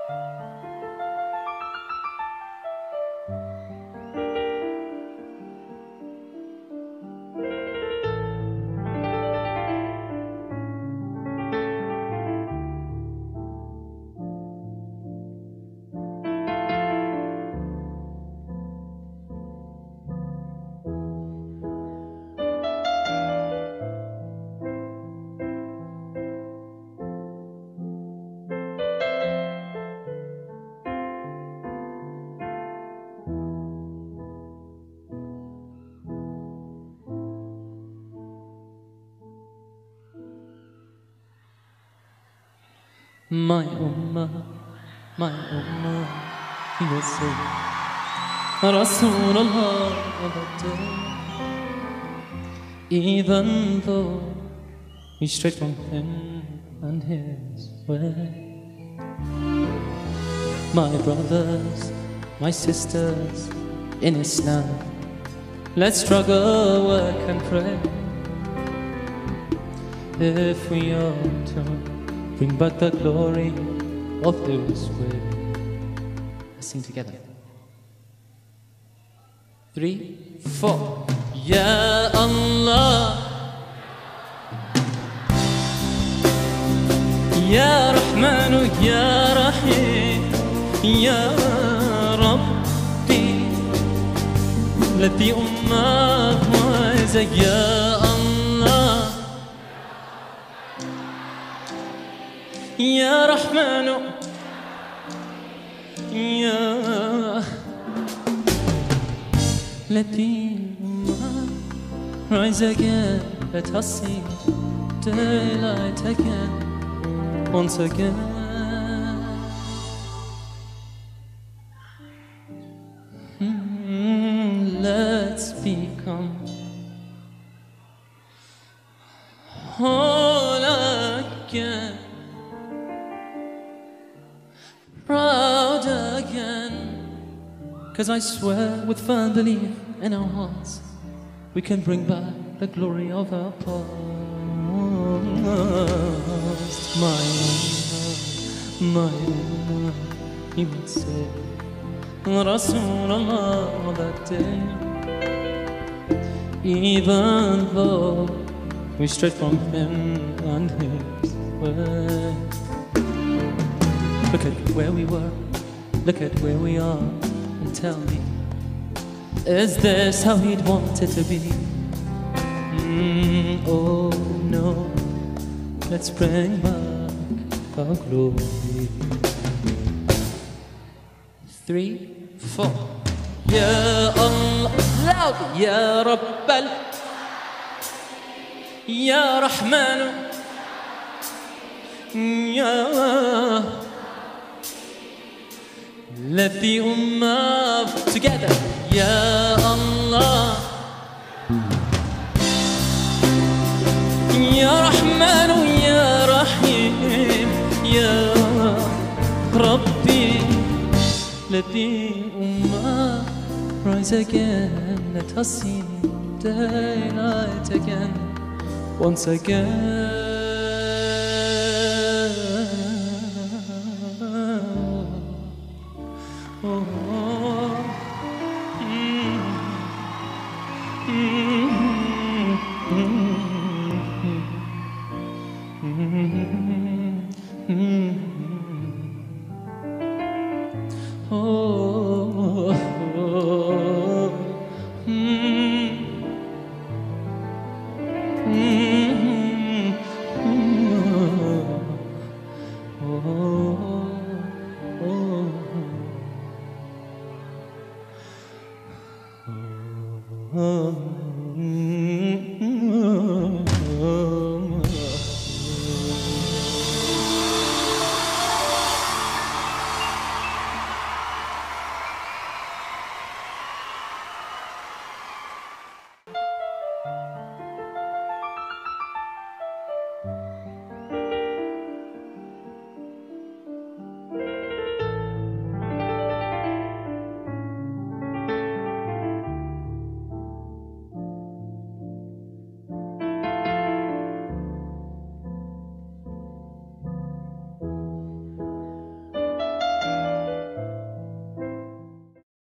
My Ummah, you say, Rasulullah of the day. Even though we strayed from him and his way. My brothers, my sisters in Islam, let's struggle, work and pray. If we are to bring back the glory of His way. Let's sing together. 3, 4. Ya Allah, Ya Rahmanu, Ya Rahim, Ya Rabbi, let the Ummah rise. Ya Allah, Ya Rahmanu, Ya, let the Ummah rise again. Let us see daylight again, once again. Let's become whole again, proud again. 'Cause I swear with firm belief in our hearts, we can bring back the glory of our past. My Ummah, he would say, Rasulullah that day. Even though we strayed from him and his way. Look at where we were, look at where we are, and tell me, is this how he'd want it to be? Oh no, let's bring back our glory. 3, 4. Ya Allah, loud. Ya Rabbal, Ya Rahmanu, Ya, let the Ummah together. Ya Allah, Ya Rahmanu, Ya Rahim, Ya Rabbi, let the Ummah rise again. Let us see daylight again, once again.